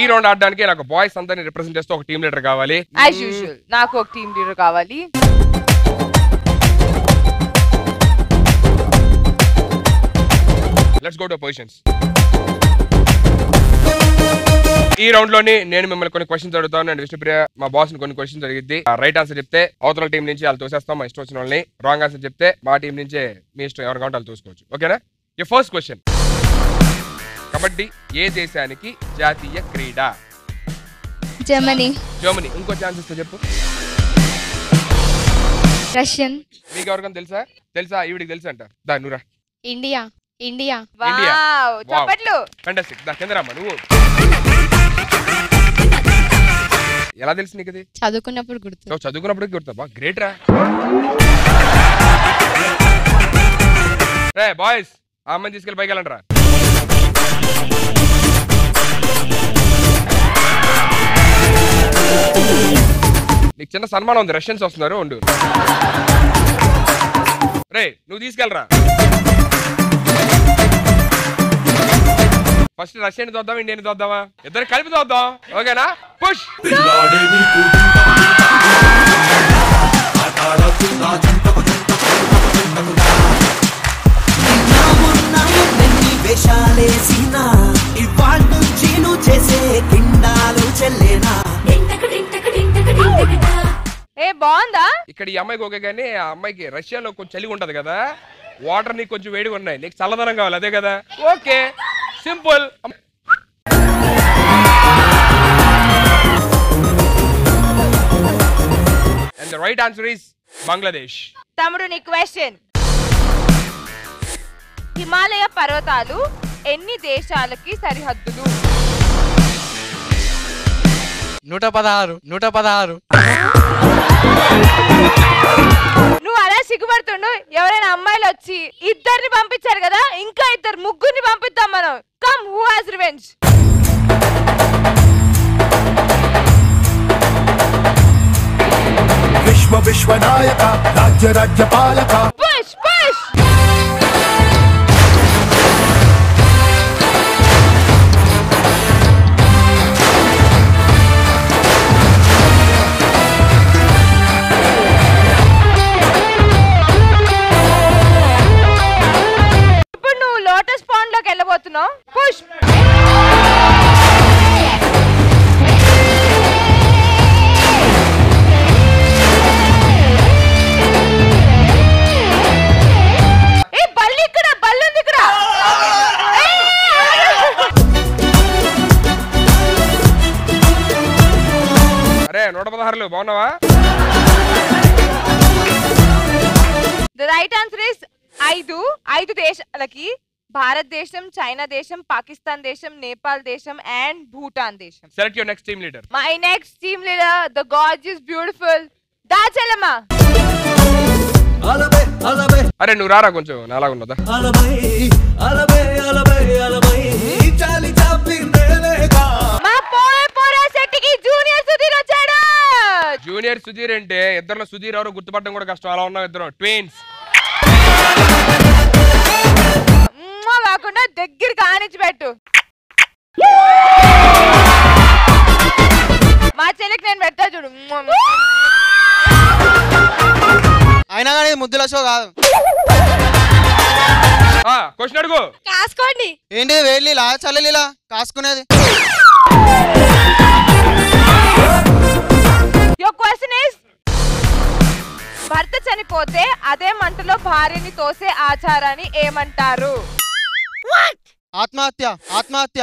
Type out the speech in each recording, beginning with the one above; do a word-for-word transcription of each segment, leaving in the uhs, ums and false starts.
Round ఆడడానికి నాకు boys అందరిని రిప్రజెంట్ చేస్తూ ఒక టీమ్ లీడర్ కావాలి. యాజ్ యూజువల్ నాకు ఒక టీమ్ లీడర్ కావాలి. Let's go to positions. ఈ రౌండ్ లోని నేను మిమ్మల్ని కొన్ని క్వశ్చన్స్ అడుగుతాను. నేను విష్ణుప్రియ మా బాస్ ని కొన్ని క్వశ్చన్స్ అడిగిద్ది. రైట్ ఆన్సర్ చెప్తే అవతల టీం నుంచి వాళ్ళు తోసేస్తాం, మా ఇష్టం వచ్చిన వాళ్ళని. రాంగ్ ఆన్సర్ చెప్తే మా టీం నుంచే మీ ఇష్టం ఎవరు కావాలి వాళ్ళు చూసుకోవచ్చు. ఓకేనా? ఈ ఫస్ట్ క్వశ్చన్, కబడ్డీ ఏ దేశానికి జాతీయ క్రీడ? జర్మనీ. జర్మనీ. ఇంకో ఛాన్స్ ఇస్తే చెప్పు. రష్యన్. మీకు ఎవరికైనా తెలుసా? తెలుసా? ఈవిడికి తెలుసా అంట. దా నువ్వురా. ఇండియా. ఇండియా. వావ్ చప్పట్లు. ఫెంటాస్టిక్. దా కిందరమ్మా నువ్వు. ఎలా తెలుసు నీకు? అది చదువుకున్నప్పుడు గుర్తు. చదువుకున్నప్పుడు గుర్తా? గ్రేట్ రా. రే బాయ్స్, ఆ అమ్మాయిని తీసుకెళ్ళి పైకి వెళ్ళండి రా. నీకు చిన్న సన్మానం ఉంది, రష్యన్స్ వస్తున్నారు. ఉండు. రే నువ్వు తీసుకెళ్ళరా. ఫస్ట్ రష్యన్ చూద్దాం, ఇండియన్ చూద్దామా? ఇద్దరు కలిపి చూద్దాం. ఓకేనా? పుష్. ఏ బాగుందా? ఇక్కడ ఈ అమ్మాయికి ఓకే, కానీ ఆ అమ్మాయికి రష్యాలో కొంచెం చలి ఉంటది కదా, వాటర్ నీకు కొంచెం వేడిగా ఉన్నాయి, నీకు చల్లదనం కావాలి, అదే కదా? Okay, simple. And the right answer is Bangladesh. తమ్ముడు నీ క్వశ్చన్. హిమాలయ పర్వతాలు ఎన్ని దేశాలకి సరిహద్దులు? నూట పదహారు. నూట పదహారు. నువ్వు అలా సిగ్గుపడుతుండు. ఎవరైనా అమ్మాయిలు వచ్చి ఇద్దరిని పంపించారు కదా, ఇంకా ఇద్దరు ముగ్గురిని పంపిద్దాం మనం. Come, who has revenge? విశ్వ విశ్వనాయక రాజ్య రాజ్యపాలక. Push push. ఇప్పుడు నువ్వు లోటస్ పాండ్ లోకి వెళ్ళబోతున్నావు. పుష్. నూట పదహారులు బాగున్నావా? ద రైట్ ఆన్సర్ ఇస్ ఐదు. ఐదు దేశాలకి భారతదేశం, చైనా దేశం, పాకిస్తాన్ దేశం, నేపాల్ దేశం అండ్ భూటాన్ దేశం. Select your next team leader. My next team leader the gorgeous beautiful Dachalamma. అరే నువ్వు రారా, కొంచెం నాలాగా ఉన్నదా? జూనియర్ సుధీర్ అంటే ఇద్దరు సుధీర్ ఎవరు గుర్తుపట్టడం కూడా కష్టం, అలా ఉన్నాం ఇద్దరు ట్విన్స్. కాకుండా దగ్గర కానిచ్చి పెట్టు. మా చెల్లికి నేను పెడతా చూడు. అయినా కానీ ముద్దుల షో కాదు. క్వశ్చన్ అడుగు. కాసుకోండి. ఏంటి వేడిలా చల్లలీలా కాసుకునేది? యువర్ క్వశ్చన్ ఇస్, భర్త చనిపోతే అదే మంటలో భార్యని తోసే ఆచారాన్ని ఏమంటారు? ఆత్మహత్య. ఆత్మహత్య.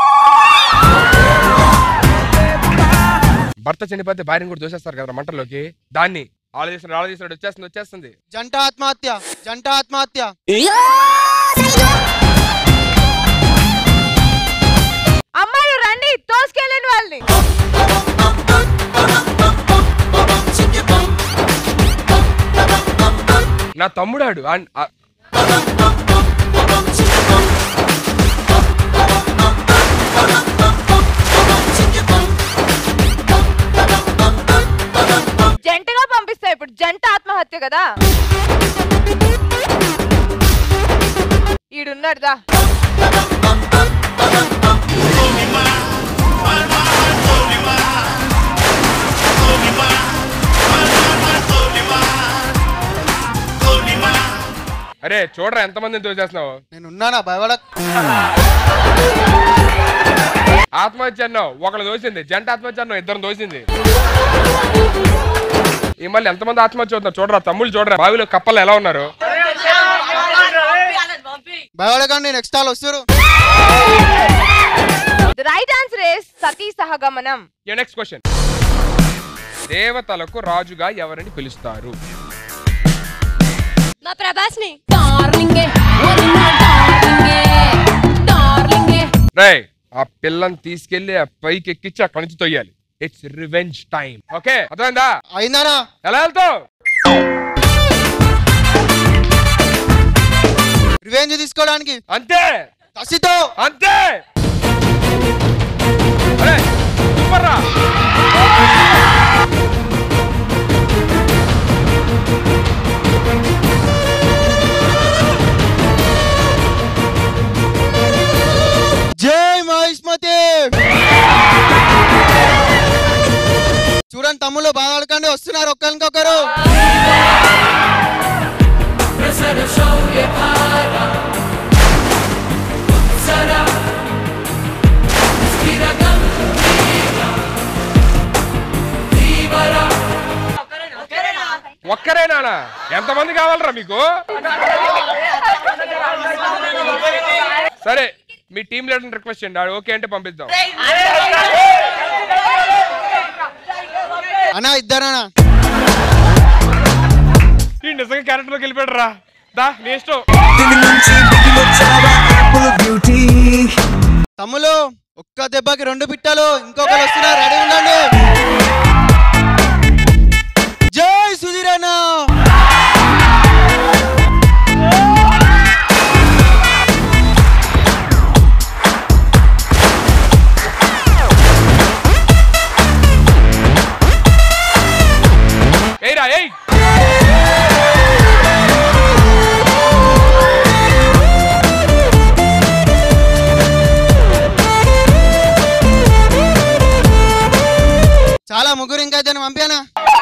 భర్త చనిపోతే భార్యని కూడా దోసేస్తారు కదా మంటల్లోకి, దాన్ని ఆలోచిస్తున్నాడు ఆలోచిస్తున్నాడు వచ్చేస్తుంది వచ్చేస్తుంది జంట ఆత్మహత్య. జంట ఆత్మహత్య. అమ్మాయిలు రండి, తోసుకెళ్ళండి వాళ్ళని. నా తమ్ముడాడు. జంటగా పంపిస్తా. ఇప్పుడు జంట ఆత్మహత్య కదా. ఈడున్నాడుదా. అరే చూడరా ఎంత మందిని తోసేస్తున్నావు. నేను ఉన్నానా భయపడ. ఆత్మహత్య అన్నావు, ఒకళ్ళు దోసింది. జంట ఆత్మహత్య అన్నావు, ఇద్దరు దోసింది. ఈ మళ్ళీ ఎంతమంది ఆత్మహత్య అవుతున్నారు చూడరా. తమ్ముళ్ళు చూడరా, బావిలో కప్పలు ఎలా ఉన్నారు. భయపడకండి, నెక్స్ట్ ఆల్ వస్తారు. The right answer is సతీ సహగమనం. Next question. దేవతలకు రాజుగా ఎవరిని పిలుస్తారు? మా ప్రభాస్ని. రే ఆ పిల్లని తీసుకెళ్లి ఆ పైకి ఎక్కించి అక్కడి నుంచి తొయ్యాలి. It's revenge time. ఓకే అర్థమైందా? అయిందానా? ఎలా వెళ్తావు? రివెంజ్ తీసుకోవడానికి అంతే, కసితో అంతే. అరే సూపర్ రా. జై మహిష్మతి. చూడండి తమ్ముళ్ళు బాగా ఆడకండి, వస్తున్నారు ఒక్కరికొకరు. ఒక్కరేనా? ఎంతమంది కావాలరా మీకు? సరే మీ టీం లీడర్ రిక్వెస్ట్ చేయండి, ఓకే అంటే పంపిద్దాం. అన్నా ఇద్దరనా? ఈ నిజంగా క్యారెక్టర్ లోకి వెళ్ళిపోయాడు రా. దా నీ ఇష్టం. తమ్ములు ఒక్క దెబ్బకి రెండు పిట్టలు, ఇంకొకరు వస్తున్నారు, రెడీ ఉండండి. జై సుధీర్ అన్న. ఏయ్రా ఏయ్. చాలా ముగ్గురు ఇంకా ఇద్దరు పంపానా?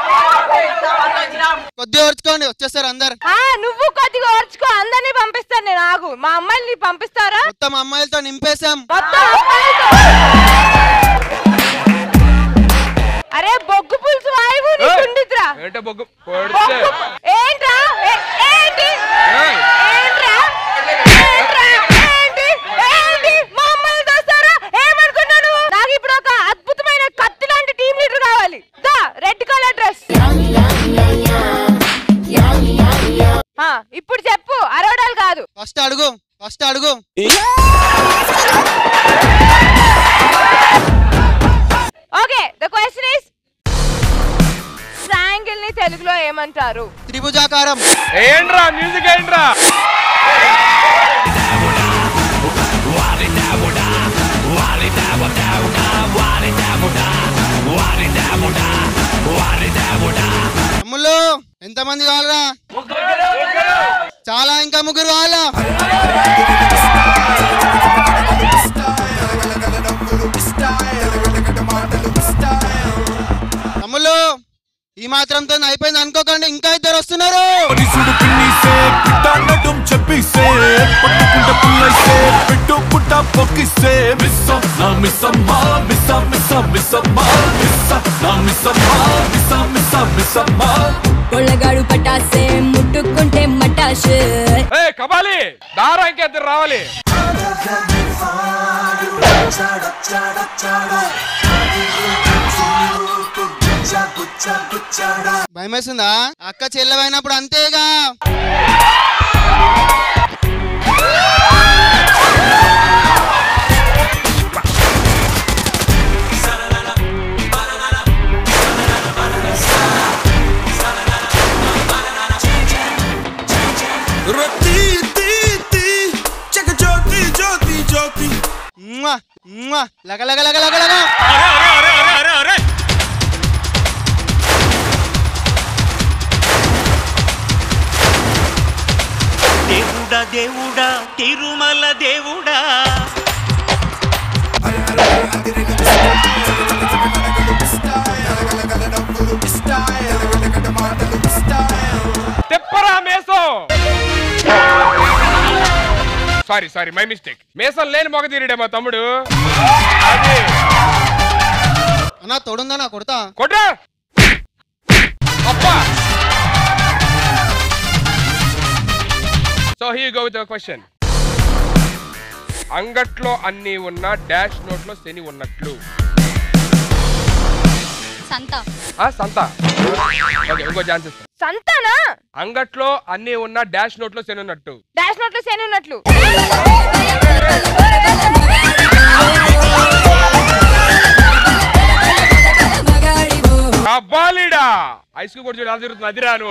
కొద్దిగా ఓర్చుకోండి, వచ్చేస్తారు అందరు. నువ్వు కొద్దిగా ఓర్చుకో, అందరినీ పంపిస్తాను నేను. ఆగు, మా అమ్మాయిని పంపిస్తారా? మొత్తం అమ్మాయిలతో నింపేశాం. అరే బొగ్గు పులుసు వాయువు నీకుండిద్రా. ఏంటో బొగ్గు కొడితే ఏంట్రా? ఏంటి? ఏంట్రా? ఏంట్రా? ఏంటి? ఏంటి? మా అమ్మాయిని దోస్తారా? ఏమనుకున్నాను? నాకు ఇప్పుడు ఒక అద్భుతమైన కత్తి లాంటి టీమ్ లీడర్ కావాలి. దా రెడ్ కలర్ డ్రెస్. ఇప్పుడు చెప్పు, అరవడాలు కాదు. ఫస్ట్ అడుగు, ఫస్ట్ అడుగు. Okay, the question is triangle ని తెలుగులో ఏమంటారు? త్రిభుజాకారం. ఏంట్రా మ్యూజిక్ ఏంట్రా? తమ్ముళ్ళు ఎంతమంది కావాలరా? చాలా, ఇంకా ముగ్గురు కావాలా? తమ్ముళ్ళు ఈ మాత్రంతో అయిపోయింది అనుకోకండి, ఇంకా ఇద్దరు వస్తున్నారు. కొల్లగాడు పటాసే ముట్టుకుంటే మటాషే. కబాలి దారా ఇంకా ఇద్దరు రావాలి. భయమేస్తుందా? అక్క చెల్లెమైనప్పుడు అంతేగా. లగ లగ లగ లగ లగ. దేవుడా దేవుడా తిరుమల దేవుడా, తెప్పరా మేసో. Sorry sorry my mistake. మేసం లేని మొగ తీరుడే మా తమ్ముడు. అది అన్నా తోడుందా నా కొడతా కొట్రా అప్పా. So here go with the question. అంగట్లో అన్ని ఉన్న డాష్ నోట్లో శని ఉన్నట్లు. సంత. ఆ సంత. ఓకే ఇంకో ఛాన్స్ ఇస్తా. సంతానా? అంగట్లో అన్ని ఉన్న డాష్ నోట్లో శని ఉన్నట్టు. డాష్ నోట్లో శని ఉన్నట్లు. అబ్బాలిడా ఐస్ క్యూబ్ కూడా చూడాలి జరుగుతుంది. అది రాను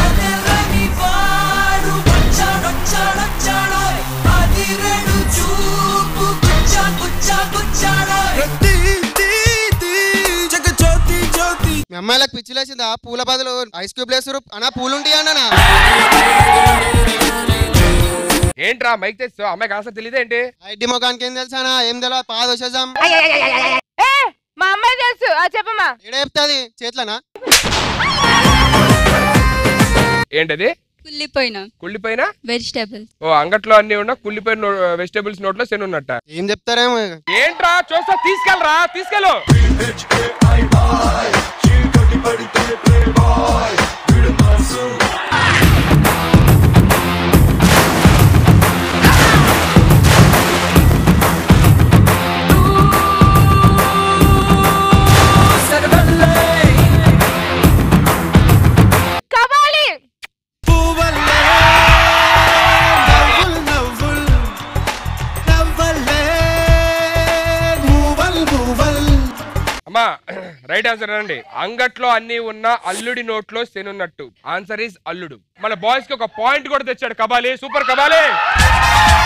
మీ అమ్మాయిలకు పిచ్చిలేసిందా? పూల బదులు ఐస్ క్యూబ్ లేసారు అన్నా, పూలు ఉంటాయి అన్నా. ఏంట్రా మైక్ తెస్తావు? అమ్మాయికి ఆన్సర్ తెలియదు ఏంటి? ఐటీ మొఖానికి ఏం తెలుసానా? ఏం తెలియదు, పాద వచ్చేసాం. మా అమ్మాయి తెలుసు, చెప్పమ్మా. ఏడ చెప్తాది చేతులనా? ఏంటది? కుళ్ళిపోయిన కుళ్ళిపోయిన వెజిటేబుల్స్. ఓ అంగట్లో అన్ని ఉన్న కుళ్ళిపోయిన వెజిటేబుల్స్ నోట్లో శని ఉన్నట్ట. ఏం చెప్తారేమో. ఏంట్రా చూస్తా, తీసుకెళ్ళరా తీసుకెళ్ళు. అమ్మా రైట్ ఆన్సర్ అండి. అంగట్లో అన్ని ఉన్న అల్లుడి నోట్లో శని ఉన్నట్టు. ఆన్సర్ ఈస్ అల్లుడు. మన బాయ్స్ కి ఒక పాయింట్ కూడా తెచ్చాడు కబాలి. సూపర్ కబాలి.